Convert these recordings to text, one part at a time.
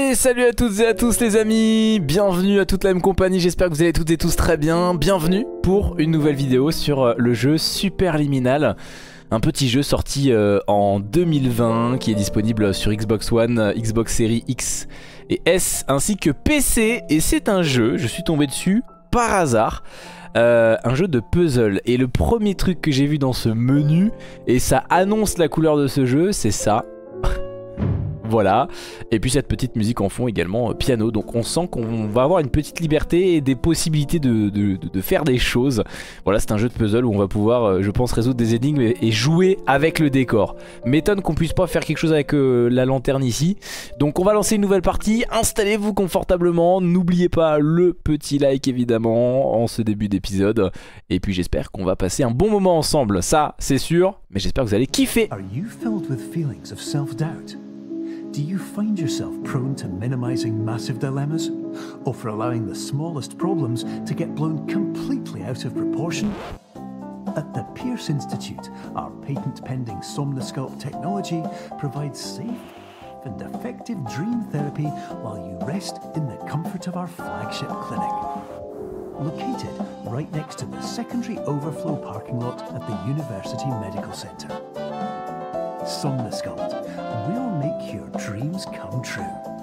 Et salut à toutes et à tous les amis, bienvenue à toute la même compagnie, j'espère que vous allez toutes et tous très bien. Bienvenue pour une nouvelle vidéo sur le jeu Superliminal. Un petit jeu sorti en 2020 qui est disponible sur Xbox One, Xbox Series X et S ainsi que PC. Et c'est un jeu, je suis tombé dessus par hasard. Un jeu de puzzle. Et le premier truc que j'ai vu dans ce menu, et ça annonce la couleur de ce jeu, c'est ça. Voilà, et puis cette petite musique en fond également, piano, donc on sent qu'on va avoir une petite liberté et des possibilités de faire des choses. Voilà, c'est un jeu de puzzle où on va pouvoir, je pense, résoudre des énigmes et jouer avec le décor. M'étonne qu'on puisse pas faire quelque chose avec la lanterne ici. Donc on va lancer une nouvelle partie, installez-vous confortablement, n'oubliez pas le petit like évidemment en ce début d'épisode. Et puis j'espère qu'on va passer un bon moment ensemble, ça c'est sûr, mais j'espère que vous allez kiffer. Are you filled with feelings of self-doubt? Do you find yourself prone to minimizing massive dilemmas? Or for allowing the smallest problems to get blown completely out of proportion? At the Pierce Institute, our patent-pending Somnosculpt technology provides safe and effective dream therapy while you rest in the comfort of our flagship clinic. Located right next to the secondary overflow parking lot at the University Medical Center. Somnosculpt, we'll make your dreams come true.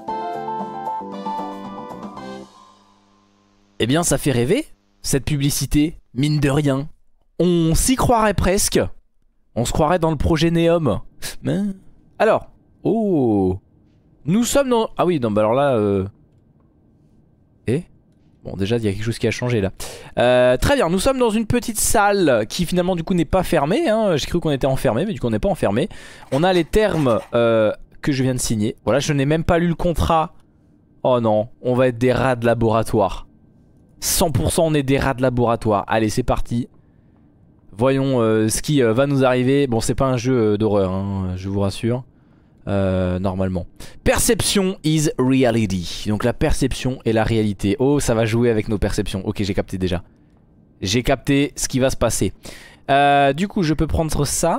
Eh bien ça fait rêver, cette publicité, mine de rien. On s'y croirait presque. On se croirait dans le projet Neom. Mais... Alors, oh, nous sommes dans... Ah oui, non, bah alors là... Eh bon, déjà, il y a quelque chose qui a changé là. Très bien, nous sommes dans une petite salle qui finalement du coup n'est pas fermée. Hein. J'ai cru qu'on était enfermé, mais du coup on n'est pas enfermé. On a les termes que je viens de signer. Voilà, je n'ai même pas lu le contrat. Oh non, on va être des rats de laboratoire. 100% on est des rats de laboratoire. Allez, c'est parti. Voyons ce qui va nous arriver. Bon, c'est pas un jeu d'horreur, hein, je vous rassure. Normalement. Perception is reality. Donc la perception est la réalité. Oh, ça va jouer avec nos perceptions. Ok, j'ai capté déjà. J'ai capté ce qui va se passer. Du coup, je peux prendre ça.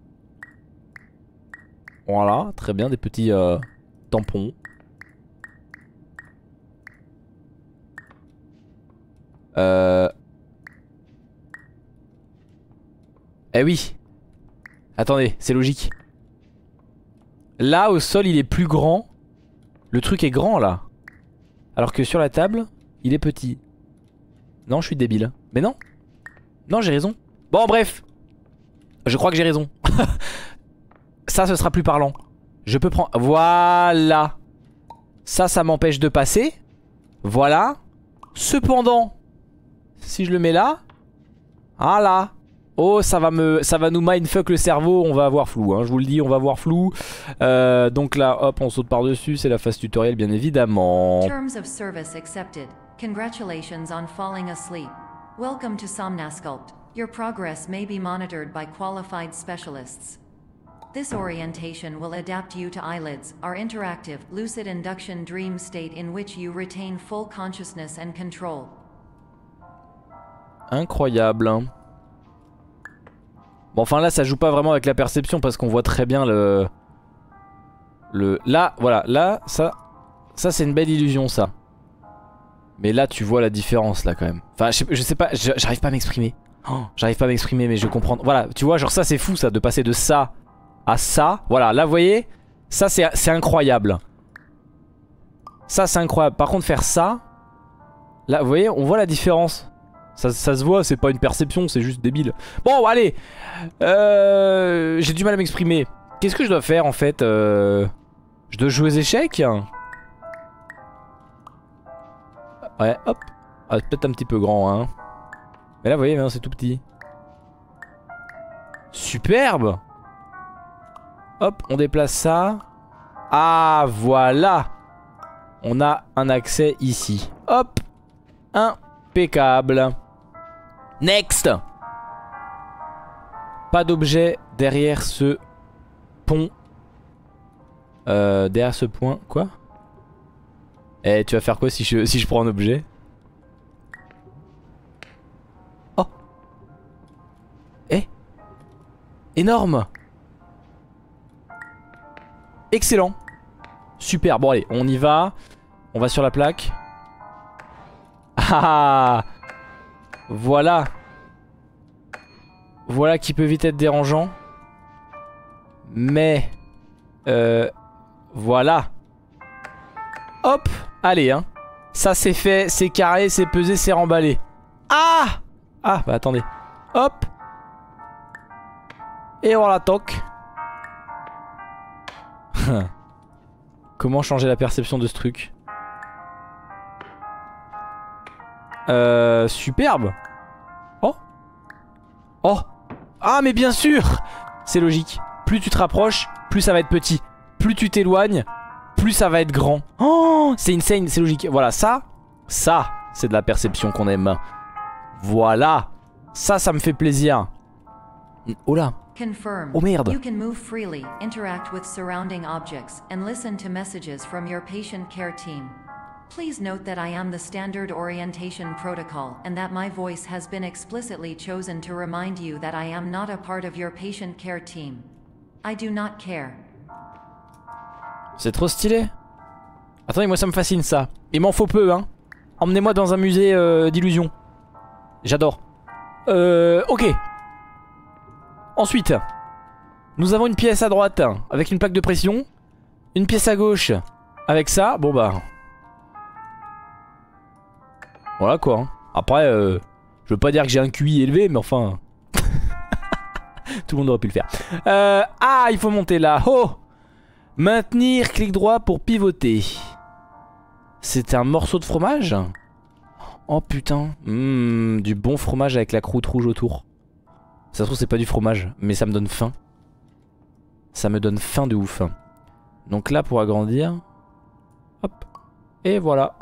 Voilà, très bien, des petits tampons. Eh oui. Attendez, c'est logique. Là au sol il est plus grand. Le truc est grand là. Alors que sur la table il est petit. Non, je suis débile. Mais non. Non, j'ai raison. Bon bref, je crois que j'ai raison. Ça ce sera plus parlant. Je peux prendre... Voilà. Ça m'empêche de passer. Voilà. Cependant, si je le mets là. Ah là. Oh, ça va nous mindfuck le cerveau, on va avoir flou, hein, je vous le dis, on va avoir flou. Donc là, hop, on saute par-dessus, c'est la phase tutoriel bien évidemment. Terms of service accepted. Congratulations on falling asleep. Welcome to Somnosculpt. Your progress may be monitored by qualified specialists. This orientation will adapt you to eyelids, our interactive, lucid induction dream state in which you retain full consciousness and control. Incroyable. Bon, enfin là ça joue pas vraiment avec la perception parce qu'on voit très bien le... Là, voilà, là, ça c'est une belle illusion ça. Mais là tu vois la différence là quand même. Enfin je sais pas, j'arrive pas à m'exprimer. Oh, j'arrive pas à m'exprimer mais je comprends. Voilà, tu vois, genre ça c'est fou ça, de passer de ça à ça. Voilà, là vous voyez, ça c'est incroyable. Ça c'est incroyable. Par contre faire ça, là vous voyez, on voit la différence. Ça se voit, c'est pas une perception, c'est juste débile. Bon, allez. J'ai du mal à m'exprimer. Qu'est-ce que je dois faire en fait Je dois jouer aux échecs. Ouais, hop. Ah, peut-être un petit peu grand, hein. Mais là, vous voyez, c'est tout petit. Superbe. Hop, on déplace ça. Ah, voilà. On a un accès ici. Hop. Impeccable. Next. Pas d'objet derrière ce pont. Derrière ce point. Quoi? Eh, tu vas faire quoi si je prends un objet? Oh. Eh. Énorme. Excellent. Super, bon allez, on y va. On va sur la plaque. Ah, voilà. Voilà qui peut vite être dérangeant. Mais voilà. Hop, allez hein. Ça c'est fait, c'est carré, c'est pesé, c'est remballé. Ah. Ah bah attendez. Hop. Et on la toque. Comment changer la perception de ce truc? Superbe. Oh. Oh. Ah mais bien sûr. C'est logique. Plus tu te rapproches, plus ça va être petit. Plus tu t'éloignes, plus ça va être grand. Oh, c'est insane, c'est logique. Voilà, ça c'est de la perception qu'on aime. Voilà. Ça me fait plaisir. Oh là. Confirmed. Oh merde. You can move freely, interact with surrounding objects, and listen to messages from your patient care team. Please note that I am the standard orientation protocol and that my voice has been explicitly chosen to remind you that I am not a part of your patient care team. I do not care. C'est trop stylé. Attendez, moi ça me fascine ça. Il m'en faut peu hein. Emmenez-moi dans un musée d'illusions. J'adore. Ok. Ensuite, nous avons une pièce à droite avec une plaque de pression. Une pièce à gauche avec ça. Bon bah... Voilà quoi. Hein. Après, je veux pas dire que j'ai un QI élevé, mais enfin... Tout le monde aurait pu le faire. Ah, il faut monter là. Oh! Maintenir, clic droit pour pivoter. C'est un morceau de fromage? Oh putain. Du bon fromage avec la croûte rouge autour. Ça se trouve c'est pas du fromage, mais ça me donne faim. Ça me donne faim de ouf. Donc là pour agrandir. Hop. Et voilà.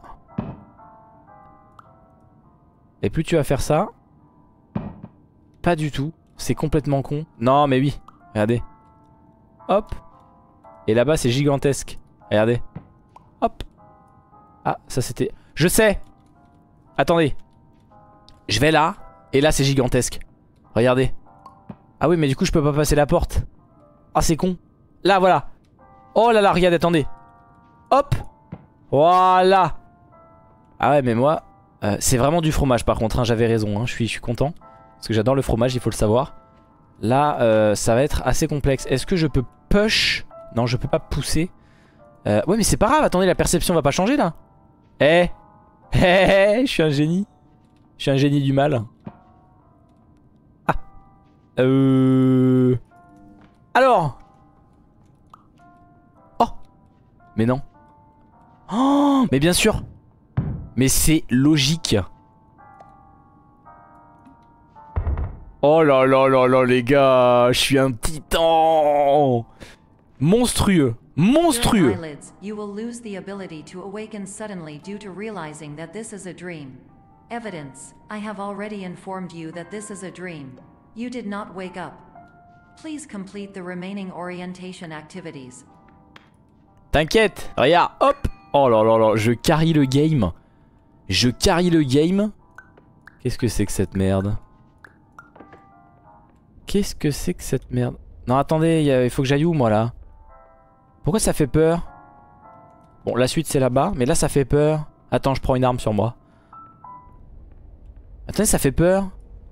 Et plus tu vas faire ça. Pas du tout. C'est complètement con. Non mais oui. Regardez. Hop. Et là-bas c'est gigantesque. Regardez. Hop. Ah ça c'était... Je sais. Attendez. Je vais là. Et là c'est gigantesque. Regardez. Ah oui mais du coup je peux pas passer la porte. Ah c'est con. Là voilà. Oh là là regardez attendez. Hop. Voilà. Ah ouais mais moi c'est vraiment du fromage par contre hein, j'avais raison hein. Je suis content. Parce que j'adore le fromage il faut le savoir. Là ça va être assez complexe. Est-ce que je peux push? Non je peux pas pousser. Ouais mais c'est pas grave. Attendez la perception va pas changer là. Eh je suis un génie. Je suis un génie du mal. Alors. Oh. Mais non. Oh. Mais bien sûr. Mais c'est logique. Oh là là là là les gars. Je suis un titan. Monstrueux. Monstrueux. You will lose the ability to awaken suddenly due to realizing that this is a dream. Evidence. I have already informed you that this is a dream. You did not wake up. Please complete the remaining orientation activities. T'inquiète, regarde, hop. Oh là là là, je carry le game. Je carry le game. Qu'est-ce que c'est que cette merde? Qu'est-ce que c'est que cette merde? Non attendez, il faut que j'aille où moi là? Pourquoi ça fait peur? Bon la suite c'est là-bas, mais là ça fait peur. Attends, je prends une arme sur moi. Attendez, ça fait peur.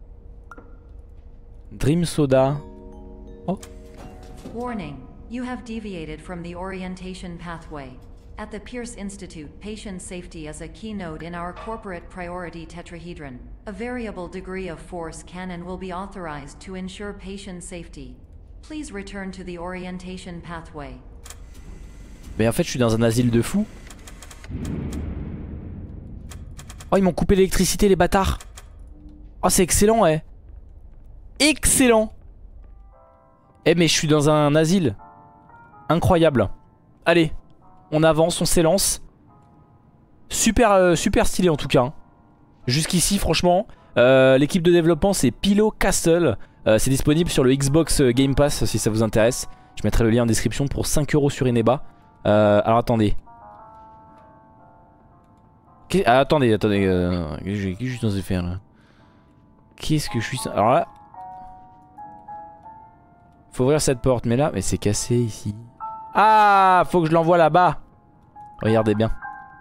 Dream Soda. Oh. Warning, you have deviated from the orientation pathway. At the Pierce Institute, patient safety is a keynote in our corporate priority tetrahedron. A variable degree of force can and will be authorized to ensure patient safety. Please return to the orientation pathway. Mais en fait, je suis dans un asile de fous. Oh, ils m'ont coupé l'électricité, les bâtards. Oh, c'est excellent, ouais. Excellent. Eh, mais je suis dans un asile. Incroyable. Allez, on avance, on s'élance. Super, super stylé en tout cas. Hein. Jusqu'ici, franchement, l'équipe de développement, c'est Pillow Castle. C'est disponible sur le Xbox Game Pass si ça vous intéresse. Je mettrai le lien en description pour 5 € sur Ineba. Alors attendez. Attendez. Qu'est-ce que je suis censé faire là? Qu'est-ce que je suis censé... Alors là... Faut ouvrir cette porte, mais là... Mais c'est cassé ici. Ah, faut que je l'envoie là-bas. Regardez bien.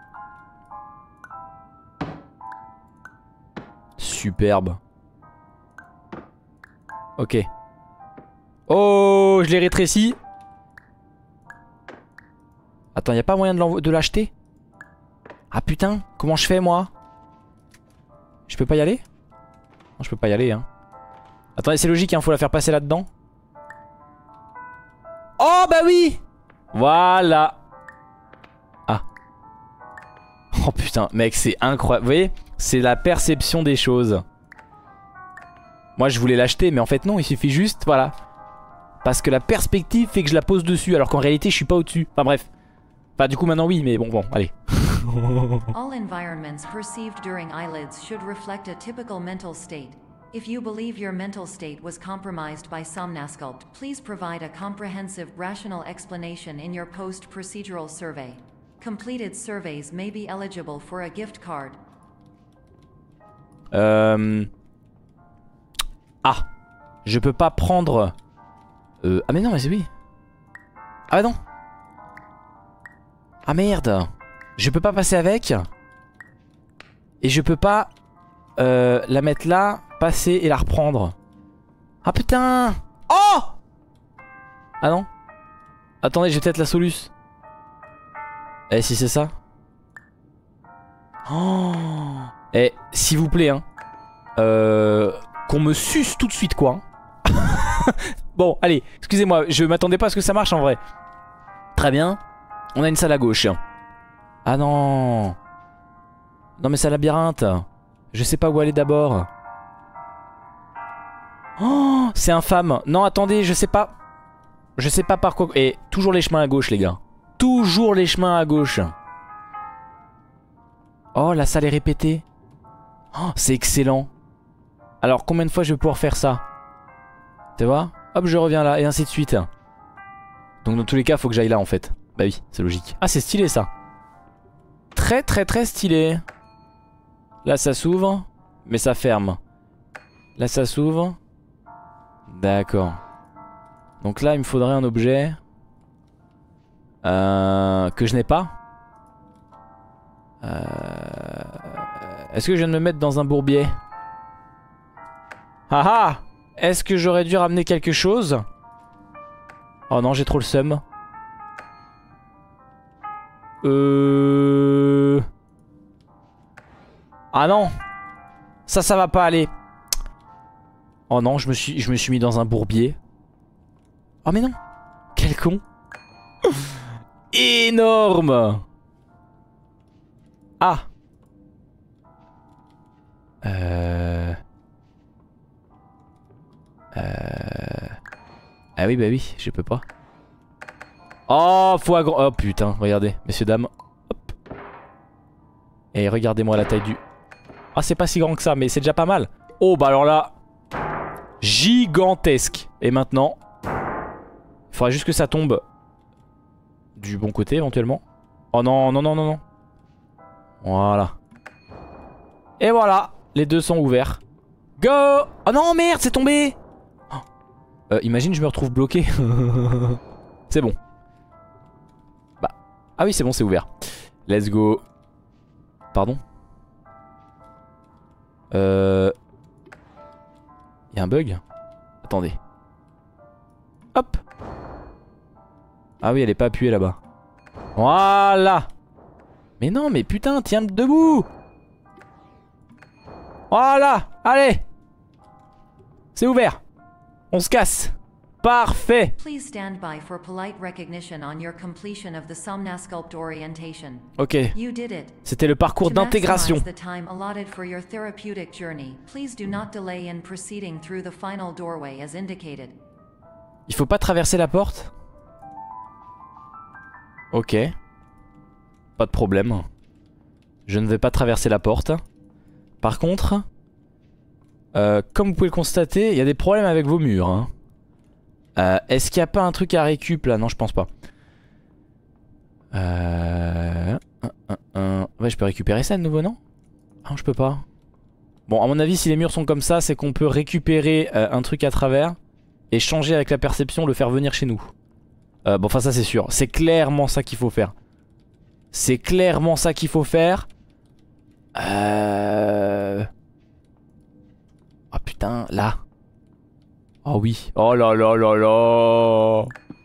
Superbe. Ok. Oh, je l'ai rétréci. Attends, y a pas moyen de l'acheter? Ah putain, comment je fais moi? Je peux pas y aller? Non, je peux pas y aller hein. Attendez, c'est logique hein, faut la faire passer là-dedans. Oh bah oui. Voilà. Ah. Oh putain, mec, c'est incroyable. Vous voyez? C'est la perception des choses. Moi je voulais l'acheter mais en fait non, il suffit juste, voilà. Parce que la perspective fait que je la pose dessus alors qu'en réalité je suis pas au-dessus. Enfin bref. Enfin du coup maintenant oui mais bon allez. All environments perceived during eyelids should reflect a typical mental state. If you believe your mental state was compromised by Somnasculpt, please provide a comprehensive, rational explanation in your post-procedural survey. Completed surveys may be eligible for a gift card. Ah, je peux pas prendre... Ah mais non mais c'est oui. Ah non. Ah merde. Je peux pas passer avec. Et je peux pas la mettre là, passer et la reprendre. Ah putain. Oh. Ah non. Attendez, j'ai peut-être la soluce. Eh si c'est ça. Oh. Eh s'il vous plaît hein. Qu'on me suce tout de suite quoi. Bon allez, excusez-moi, je m'attendais pas à ce que ça marche en vrai. Très bien. On a une salle à gauche. Ah non. Non mais c'est un labyrinthe. Je sais pas où aller d'abord. Oh, c'est infâme. Non attendez, je sais pas. Je sais pas par quoi. Et toujours les chemins à gauche les gars. Toujours les chemins à gauche. Oh la salle est répétée. Oh, c'est excellent. Alors combien de fois je vais pouvoir faire ça? Tu vois? Hop je reviens là et ainsi de suite. Donc dans tous les cas faut que j'aille là en fait. Bah oui c'est logique. Ah c'est stylé ça. Très très très stylé. Là ça s'ouvre. Mais ça ferme. Là ça s'ouvre. D'accord. Donc là il me faudrait un objet que je n'ai pas. Est-ce que je viens de me mettre dans un bourbier? Ah ah! Est-ce que j'aurais dû ramener quelque chose? Oh non, j'ai trop le seum. Ah non! Ça va pas aller. Oh non, je me suis mis dans un bourbier. Oh mais non! Quel con! Énorme! Ah! Ah oui bah oui, je peux pas. Oh faut oh putain, regardez, messieurs dames. Hop. Et regardez-moi la taille du... Ah c'est pas si grand que ça, mais c'est déjà pas mal. Oh bah alors là, gigantesque. Et maintenant, il faudrait juste que ça tombe du bon côté éventuellement. Oh non, non, non, non, non. Voilà. Et voilà, les deux sont ouverts. Go! Oh non merde, c'est tombé! Imagine je me retrouve bloqué. C'est bon. Bah. Ah oui c'est bon, c'est ouvert. Let's go. Pardon. Y'a un bug? Attendez. Hop. Ah oui elle est pas appuyée là-bas. Voilà. Mais non mais putain tiens debout. Voilà. Allez. C'est ouvert. On se casse. Parfait. Please stand by for polite recognition on your completion of the Somnasculpt orientation. Ok. You did it. C'était le parcours d'intégration. To maximize the time allotted for your therapeutic journey, please do not delay in proceeding through the final doorway as indicated. Il faut pas traverser la porte? Ok. Pas de problème. Je ne vais pas traverser la porte. Par contre, comme vous pouvez le constater, il y a des problèmes avec vos murs. Hein. Est-ce qu'il n'y a pas un truc à récup là? Non, je pense pas. Ouais, je peux récupérer ça de nouveau, non? Ah, je peux pas. Bon, à mon avis, si les murs sont comme ça, c'est qu'on peut récupérer un truc à travers et changer avec la perception, le faire venir chez nous. Bon, enfin, ça c'est sûr. C'est clairement ça qu'il faut faire. C'est clairement ça qu'il faut faire. Oh putain, là. Oh oui. Oh là là là là.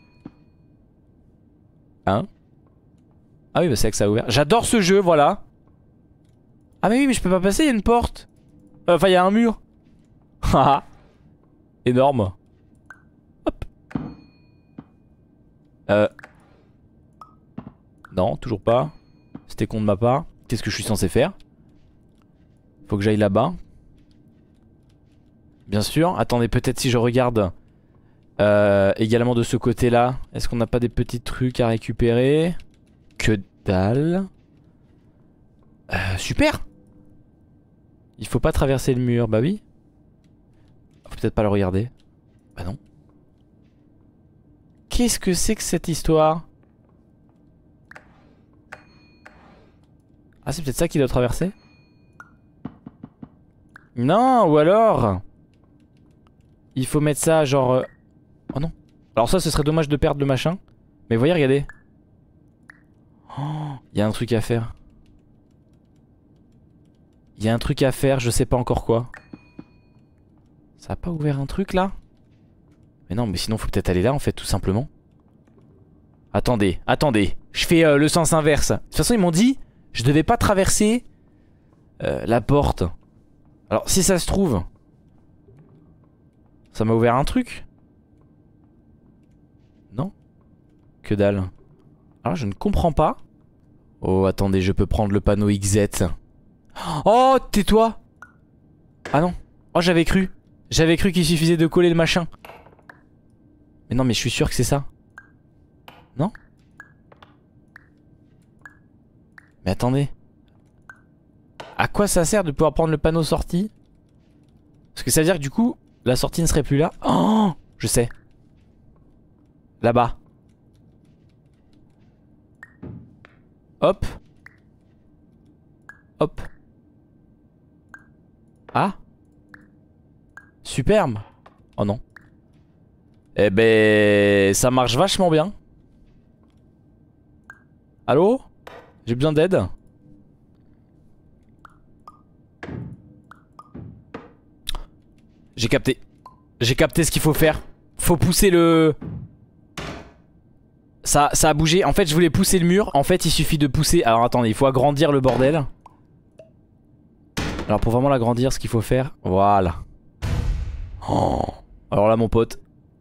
Hein? Ah oui, bah c'est que ça a ouvert. J'adore ce jeu, voilà. Ah mais oui, mais je peux pas passer, il y a une porte. Enfin, il y a un mur. Haha. Énorme. Hop. Non, toujours pas. C'était con de ma part. Qu'est-ce que je suis censé faire? Faut que j'aille là-bas. Bien sûr. Attendez, peut-être si je regarde également de ce côté-là. Est-ce qu'on n'a pas des petits trucs à récupérer? Que dalle. Super. Il faut pas traverser le mur. Bah oui. Faut peut-être pas le regarder. Bah non. Qu'est-ce que c'est que cette histoire? Ah, c'est peut-être ça qu'il doit traverser? Non, ou alors il faut mettre ça genre... Oh non. Alors ça, ce serait dommage de perdre le machin. Mais voyez, regardez. Oh, il y a un truc à faire. Il y a un truc à faire, je sais pas encore quoi. Ça a pas ouvert un truc là? Mais non, mais sinon faut peut-être aller là en fait, tout simplement. Attendez, attendez. Je fais le sens inverse. De toute façon, ils m'ont dit je devais pas traverser la porte. Alors si ça se trouve, ça m'a ouvert un truc? Non? Que dalle. Alors je ne comprends pas. Oh attendez, je peux prendre le panneau XZ. Oh tais-toi. Ah non. Oh j'avais cru. J'avais cru qu'il suffisait de coller le machin. Mais non mais je suis sûr que c'est ça. Non? Mais attendez. À quoi ça sert de pouvoir prendre le panneau sortie? Parce que ça veut dire que du coup la sortie ne serait plus là. Oh je sais. Là-bas. Hop. Hop. Ah. Superbe. Oh non. Eh ben ça marche vachement bien. Allô? J'ai besoin d'aide. J'ai capté. J'ai capté ce qu'il faut faire. Faut pousser le... Ça a bougé. En fait je voulais pousser le mur. En fait il suffit de pousser. Alors attendez, il faut agrandir le bordel. Alors pour vraiment l'agrandir, ce qu'il faut faire, voilà. Oh. Alors là mon pote.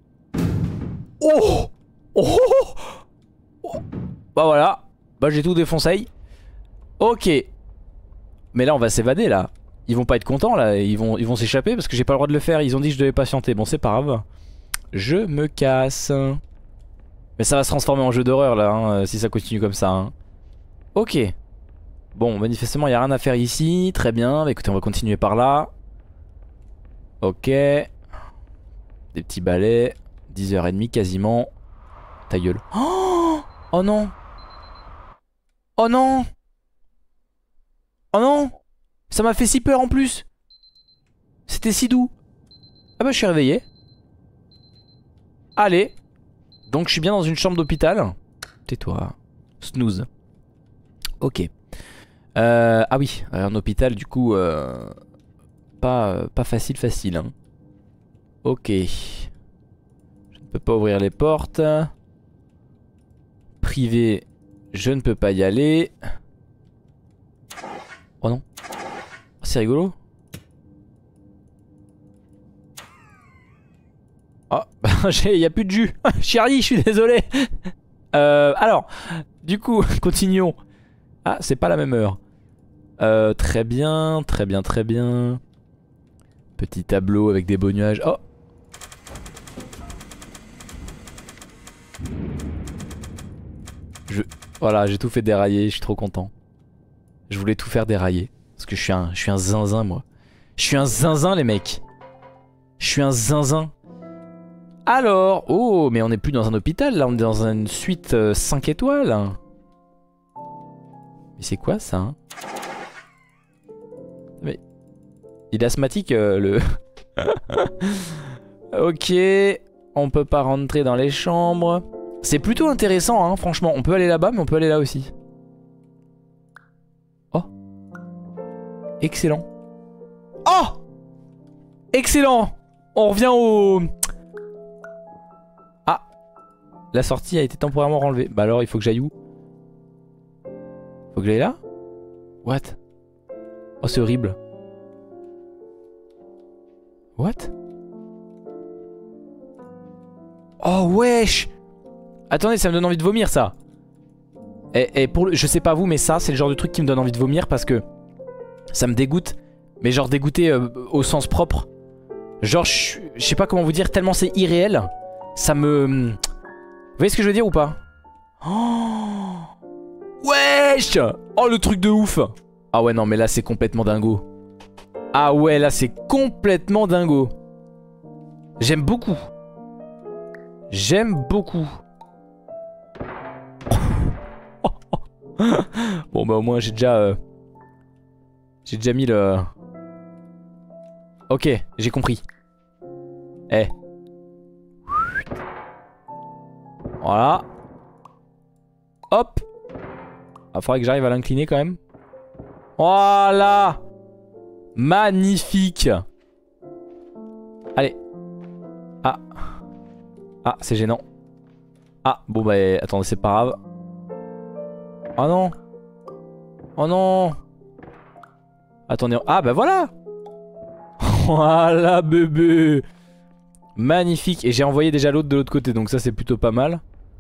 Oh, oh, oh. Bah voilà. Bah j'ai tout défoncé. Ok. Mais là on va s'évader là. Ils vont pas être contents là. Ils vont s'échapper parce que j'ai pas le droit de le faire. Ils ont dit que je devais patienter. Bon c'est pas grave. Je me casse. Mais ça va se transformer en jeu d'horreur là hein, si ça continue comme ça hein. Ok. Bon manifestement il n'y a rien à faire ici. Très bien, bah, écoutez on va continuer par là. Ok. Des petits balais. 10h30 quasiment. Ta gueule. Oh, oh non. Oh non. Oh non. Ça m'a fait si peur en plus. C'était si doux. Ah bah je suis réveillé. Allez. Donc je suis bien dans une chambre d'hôpital. Tais-toi. Snooze. Ok. Ah oui, un hôpital du coup pas facile hein. Ok. Je ne peux pas ouvrir les portes. Privé, je ne peux pas y aller. Oh non. Oh, c'est rigolo. Oh, il y a plus de jus. Chérie, je suis désolé. Alors, du coup, continuons. Ah, c'est pas la même heure. Très bien, très bien, très bien. Petit tableau avec des beaux nuages. Oh. Voilà, j'ai tout fait dérailler, je suis trop content. Je voulais tout faire dérailler. Parce que je suis un zinzin moi. Je suis un zinzin les mecs. Je suis un zinzin. Alors, oh, mais on n'est plus dans un hôpital là, on est dans une suite 5 étoiles. Mais c'est quoi ça hein? Mais il est asthmatique le... Ok, on peut pas rentrer dans les chambres. C'est plutôt intéressant hein, franchement. On peut aller là-bas mais on peut aller là aussi. Excellent. Oh! Excellent! On revient au... Ah! La sortie a été temporairement enlevée. Bah alors, il faut que j'aille où? Faut que j'aille là? What? Oh, c'est horrible. What? Oh, wesh! Attendez, ça me donne envie de vomir, ça. Et pour le... Je sais pas vous, mais ça, c'est le genre de truc qui me donne envie de vomir parce que ça me dégoûte. Mais genre dégoûté au sens propre. Genre, je sais pas comment vous dire, tellement c'est irréel. Ça me... Vous voyez ce que je veux dire ou pas? Oh, wesh! Oh, le truc de ouf! Ah ouais, non, mais là, c'est complètement dingo. Ah ouais, là, c'est complètement dingo. J'aime beaucoup. J'aime beaucoup. Bon, bah au moins, j'ai déjà mis le... Ok, j'ai compris. Eh. Voilà. Hop. Ah, faudrait que j'arrive à l'incliner quand même. Voilà. Magnifique. Allez. Ah. Ah, c'est gênant. Ah, bon bah attendez, c'est pas grave. Oh non. Oh non. Attendez. Ah bah voilà. Voilà bébé. Magnifique. Et j'ai envoyé déjà l'autre de l'autre côté, donc ça c'est plutôt pas mal.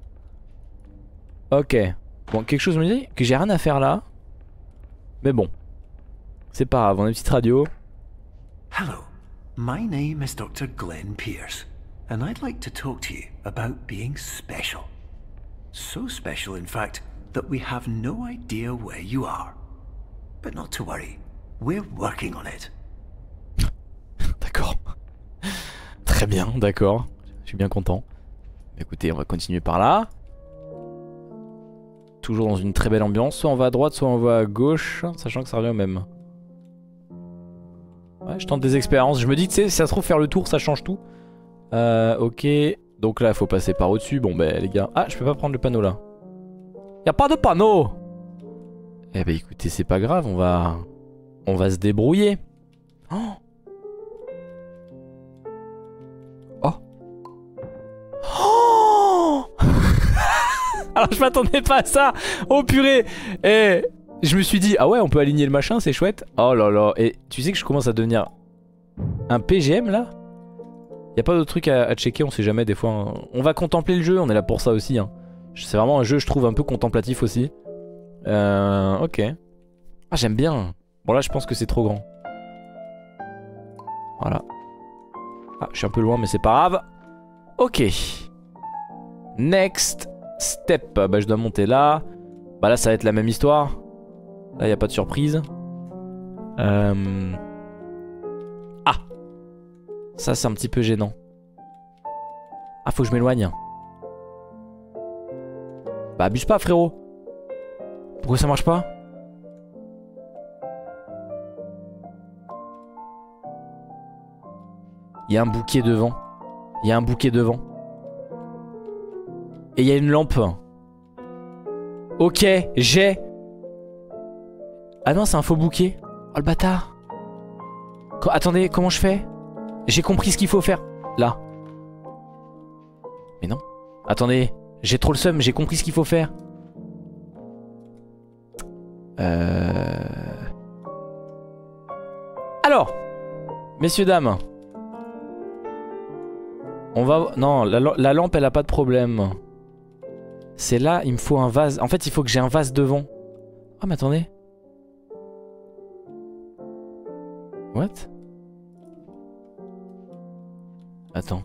Ok. Bon, quelque chose me dit que j'ai rien à faire là. Mais bon. C'est pas grave, on a une petite radio. Hello, my name is Dr. Glenn Pierce, and I'd like to talk to you about being special. So special, in fact, that we have no idea where you are. But not to worry, we're working on it. D'accord. Très bien, d'accord. Je suis bien content. Écoutez, on va continuer par là. Toujours dans une très belle ambiance. Soit on va à droite, soit on va à gauche. Sachant que ça revient au même. Ouais, je tente des expériences. Je me dis que si ça se trouve faire le tour, ça change tout. Ok. Donc là, il faut passer par au-dessus. Bon, ben les gars. Ah, je peux pas prendre le panneau là. Y a pas de panneau. Eh ben écoutez, c'est pas grave. On va se débrouiller. Oh. Oh. Oh. Alors je m'attendais pas à ça. Oh purée. Et je me suis dit, ah ouais, on peut aligner le machin, c'est chouette. Oh là là. Et tu sais que je commence à devenir un PGM là. Y a pas d'autre truc à checker, on sait jamais des fois. Hein. On va contempler le jeu, on est là pour ça aussi. Hein. C'est vraiment un jeu, je trouve, un peu contemplatif aussi. Ok. Ah, j'aime bien. Bon là, je pense que c'est trop grand. Voilà. Ah, je suis un peu loin, mais c'est pas grave. Ok. Next step. Bah, je dois monter là. Bah là, ça va être la même histoire. Là, y a pas de surprise. Ah. Ça, c'est un petit peu gênant. Ah, faut que je m'éloigne. Bah, abuse pas, frérot. Pourquoi ça marche pas? Il y a un bouquet devant. Il y a un bouquet devant. Et il y a une lampe. Ok, j'ai. Ah non, c'est un faux bouquet. Oh le bâtard. Attendez, comment je fais? J'ai compris ce qu'il faut faire. Là. Mais non. Attendez, j'ai trop le seum, j'ai compris ce qu'il faut faire. Alors, messieurs, dames. On va... Non, la lampe, elle a pas de problème. C'est là, il me faut un vase. En fait, il faut que j'ai un vase devant. Ah, mais attendez. What? Attends.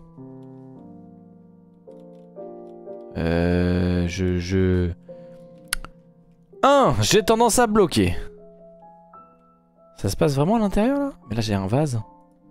J'ai tendance à bloquer. Ça se passe vraiment à l'intérieur là? Mais là j'ai un vase.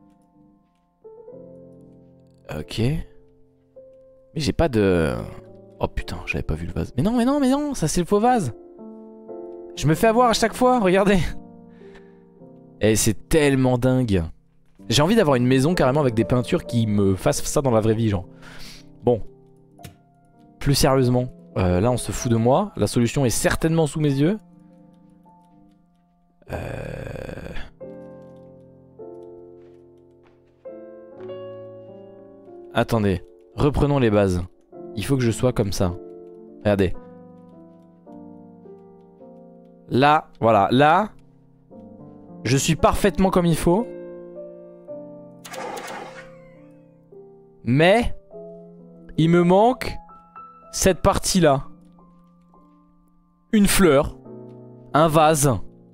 Ok. Mais j'ai pas de... Oh putain, j'avais pas vu le vase. Mais non, ça c'est le faux vase. Je me fais avoir à chaque fois, regardez. Et c'est tellement dingue. J'ai envie d'avoir une maison carrément avec des peintures qui me fassent ça dans la vraie vie, genre. Bon. Plus sérieusement, là on se fout de moi. La solution est certainement sous mes yeux. Attendez. Reprenons les bases. Il faut que je sois comme ça. Regardez. Là, voilà. Là, je suis parfaitement comme il faut. Mais, il me manque cette partie-là. Une fleur. Un vase.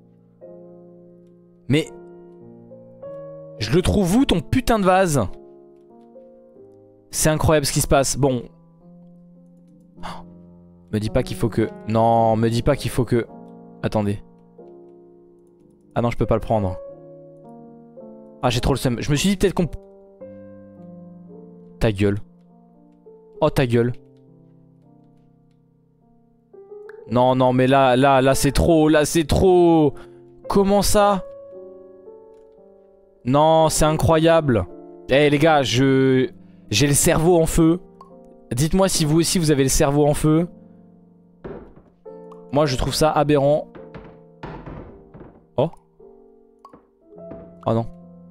Mais, je le trouve où ton putain de vase? C'est incroyable ce qui se passe. Bon. Me dis pas qu'il faut que... Non, me dis pas qu'il faut que... Attendez. Ah non, je peux pas le prendre. Ah, j'ai trop le seum. Je me suis dit peut-être qu'on... Ta gueule. Oh, ta gueule. Non, non, mais là, c'est trop. Là, c'est trop. Comment ça? Non, c'est incroyable. Eh, les gars, j'ai le cerveau en feu. Dites-moi si vous aussi, vous avez le cerveau en feu. Moi, je trouve ça aberrant. Oh. Oh non.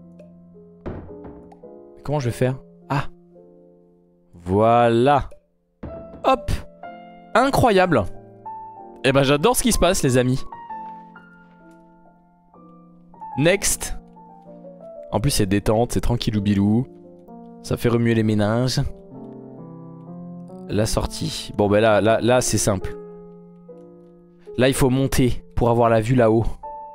Comment je vais faire? Ah. Voilà. Hop. Incroyable. Eh ben, j'adore ce qui se passe, les amis. Next. En plus, c'est détente, c'est tranquillou bilou. Ça fait remuer les méninges. La sortie. Bon, ben là, c'est simple. Là, il faut monter pour avoir la vue là-haut.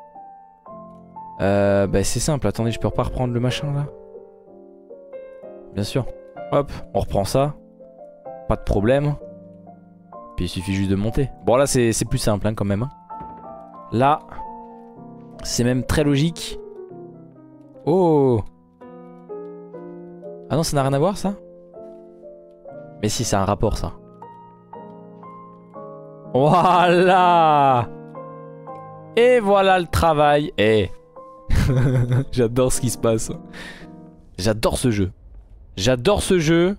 Bah, c'est simple. Attendez, je peux pas reprendre le machin là? Bien sûr. Hop, on reprend ça. Pas de problème. Puis il suffit juste de monter. Bon, là, c'est plus simple hein, quand même. Hein. Là, c'est même très logique. Oh! Ah non, ça n'a rien à voir ça? Mais si, c'est un rapport ça. Voilà! Et voilà le travail. Eh! J'adore ce qui se passe. J'adore ce jeu. J'adore ce jeu.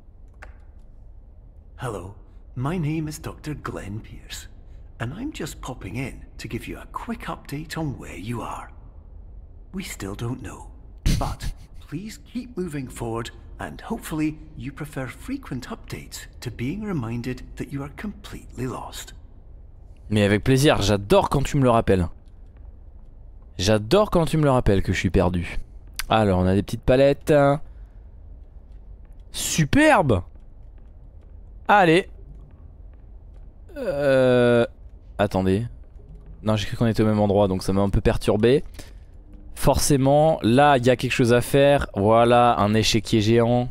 Hello, my name is Dr. Glenn Pierce, and I'm just popping in to give you a quick update on where you are. We still don't know, but please keep moving forward, and hopefully you prefer frequent updates to being reminded that you are completely lost. Mais avec plaisir, j'adore quand tu me le rappelles. J'adore quand tu me le rappelles que je suis perdu. Alors, on a des petites palettes. Superbe! Allez. Attendez. Non, j'ai cru qu'on était au même endroit, donc ça m'a un peu perturbé. Forcément, là, il y a quelque chose à faire. Voilà, un échiquier géant.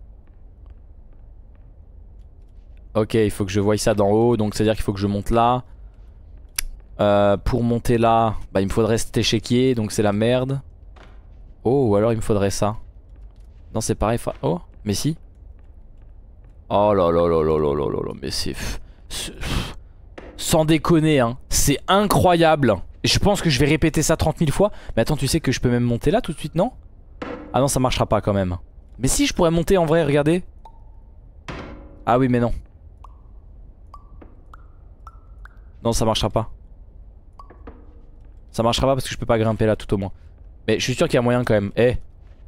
Ok, il faut que je voie ça d'en haut, donc c'est-à-dire qu'il faut que je monte là. Pour monter là, bah, il me faudrait cet échiquier, donc c'est la merde. Oh, ou alors il me faudrait ça. Non, c'est pareil. Oh, mais si. Oh là là là là là là là là, mais c'est... Sans déconner, hein. C'est incroyable. Je pense que je vais répéter ça 30 000 fois. Mais attends, tu sais que je peux même monter là tout de suite, non? Ah non, ça marchera pas quand même. Mais si, je pourrais monter en vrai, regardez. Ah oui, mais non. Non, ça marchera pas. Ça marchera pas parce que je peux pas grimper là tout au moins. Mais je suis sûr qu'il y a moyen quand même. Eh.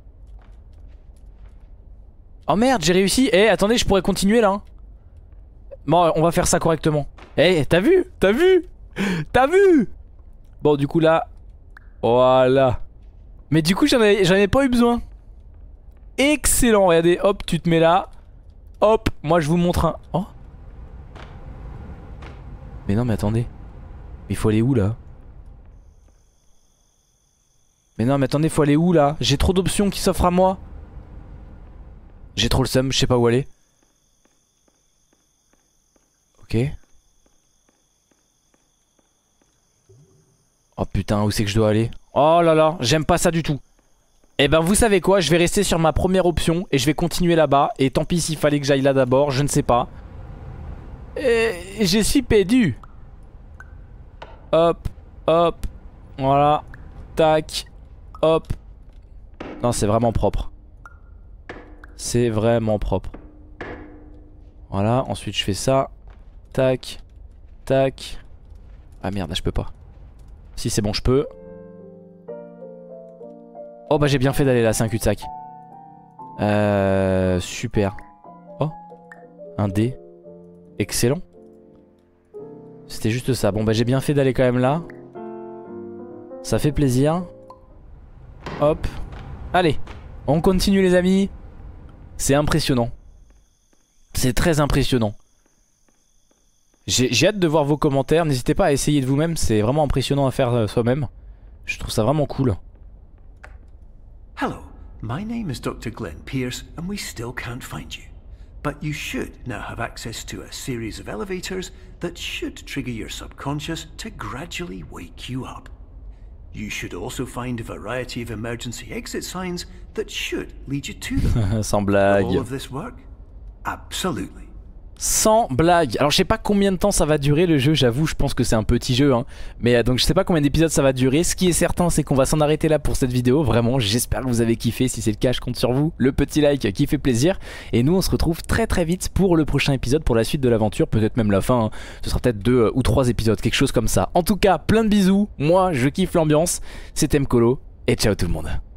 Oh merde, j'ai réussi. Eh, attendez, je pourrais continuer là. Hein. Bon, on va faire ça correctement. Eh, t'as vu? T'as vu? T'as vu? Bon, du coup là. Voilà. Mais du coup, j'en avais pas eu besoin. Excellent, regardez. Hop, tu te mets là. Hop, moi je vous montre un... Oh. Mais non, mais attendez. Il faut aller où là? Mais non, mais attendez, faut aller où là? J'ai trop d'options qui s'offrent à moi. J'ai trop le seum, je sais pas où aller. Ok. Oh putain, où c'est que je dois aller? Oh là là, j'aime pas ça du tout. Eh ben vous savez quoi, je vais rester sur ma première option et je vais continuer là-bas. Et tant pis s'il fallait que j'aille là d'abord, je ne sais pas. Et je suis perdu. Hop, hop. Voilà. Tac. Hop. Non, c'est vraiment propre. C'est vraiment propre. Voilà, ensuite je fais ça. Tac. Tac. Ah merde, là je peux pas. Si c'est bon, je peux. Oh bah j'ai bien fait d'aller là, c'est un cul-de-sac. Super. Oh, un dé. Excellent. C'était juste ça. Bon bah j'ai bien fait d'aller quand même là. Ça fait plaisir. Hop. Allez, on continue les amis. C'est impressionnant. C'est très impressionnant. J'ai hâte de voir vos commentaires. N'hésitez pas à essayer de vous-même. C'est vraiment impressionnant à faire soi-même. Je trouve ça vraiment cool. Hello, my name is Dr. Glenn Pierce, and we still can't find you. But you should now have access to a series of elevators that should trigger your subconscious to gradually wake you up. You should also find a variety of emergency exit signs that should lead you to them. Sans blague. All of this work? Absolutely. Sans blague. Alors je sais pas combien de temps ça va durer le jeu, j'avoue, je pense que c'est un petit jeu hein. Mais donc je sais pas combien d'épisodes ça va durer. Ce qui est certain c'est qu'on va s'en arrêter là pour cette vidéo. Vraiment j'espère que vous avez kiffé. Si c'est le cas je compte sur vous. Le petit like qui fait plaisir. Et nous on se retrouve très très vite pour le prochain épisode, pour la suite de l'aventure. Peut-être même la fin hein. Ce sera peut-être 2 ou 3 épisodes, quelque chose comme ça. En tout cas plein de bisous. Moi je kiffe l'ambiance. C'était Mkolo et ciao tout le monde.